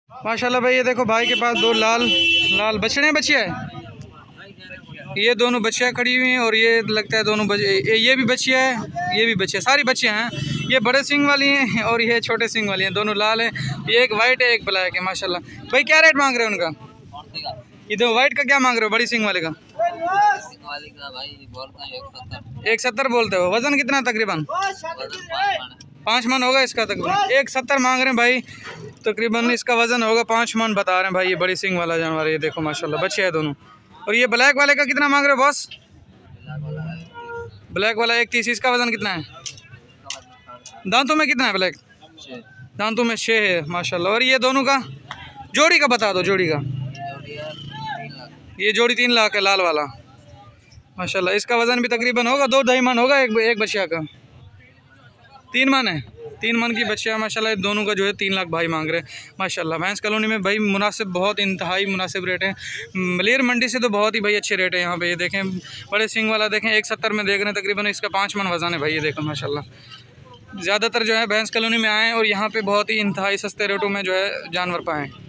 माशाल्लाह भाई, ये देखो भाई के पास दो लाल लाल बछड़े बच्चियाँ है। ये दोनों बच्चियाँ खड़ी हुई हैं और ये लगता है दोनों ये भी बच्चियाँ है, ये भी बच्चियाँ, सारी बच्चियाँ हैं। ये बड़े सिंग वाली हैं और ये छोटे सिंग वाली हैं, दोनों लाल हैं। ये एक वाइट है एक ब्लैक है माशाल्लाह। भाई क्या रेट मांग रहे हैं उनका? ये दो वाइट का क्या मांग रहे हो? बड़ी सिंग वाले का भाई 170 बोलते हो। वजन कितना तकरीबन? 5 मन होगा इसका तकरीबन। 170 मांग रहे हैं भाई, तकरीबन इसका वजन होगा 5 मन बता रहे हैं भाई। ये बड़ी सिंग वाला जानवर है, ये देखो माशाल्लाह बच्चे हैं दोनों। और ये ब्लैक वाले का कितना मांग रहे हो बॉस? ब्लैक वाला 130। इसका वजन कितना है? दांतों में कितना है ब्लैक? दांतों में 6 है माशाल्लाह। और ये दोनों का जोड़ी का बता दो। जोड़ी का ये जोड़ी 3 लाख है, लाल वाला माशाल्लाह। इसका वजन भी तकरीबन होगा 2-2.5 मन होगा एक बच्चिया का। 3 मन है, 3 मन की बच्चियाँ माशाल्लाह। दोनों का जो है 3 लाख भाई मांग रहे हैं माशाल्लाह। भैंस कॉलोनी में भाई मुनासिब, बहुत इंतहाई मुनासिब रेट है। मलेर मंडी से तो बहुत ही भाई अच्छे रेट है यहाँ पे। ये देखें बड़े सिंग वाला देखें 170 में देख रहे हैं, तकरीबन इसका 5 मन वजन है भाई। ये देखो माशाल्लाह। ज़्यादातर जो है भैंस कॉलोनी में आएँ और यहाँ पे बहुत ही इंतहाई सस्ते रेटों में जो है जानवर पाएँ।